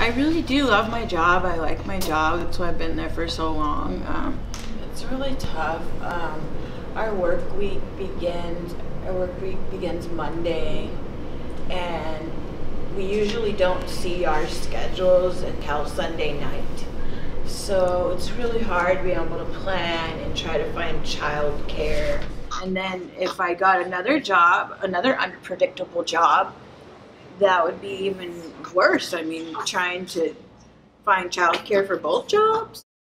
I really do love my job. I like my job. That's why I've been there for so long. It's really tough. Our work week begins Monday, and we usually don't see our schedules until Sunday night. So it's really hard being able to plan and try to find childcare. And then if I got another job, another unpredictable job, that would be even worse. I mean, trying to find childcare for both jobs.